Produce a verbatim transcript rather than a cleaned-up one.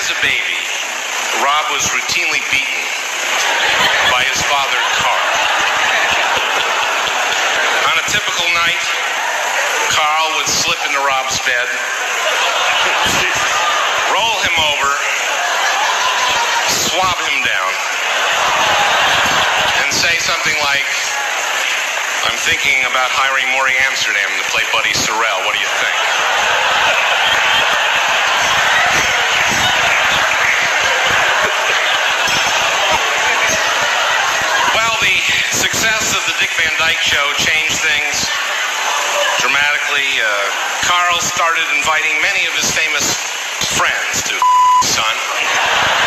as a baby, Rob was routinely beaten by his father, Carl. On a typical night, Carl would slip into Rob's bed, roll him over, swab him down, and say something like, "I'm thinking about hiring Maury Amsterdam to play Buddy Sorrell. What do you think?" Well, the success of the Dick Van Dyke Show changed things dramatically. Uh, Carl started inviting many of his famous friends to son.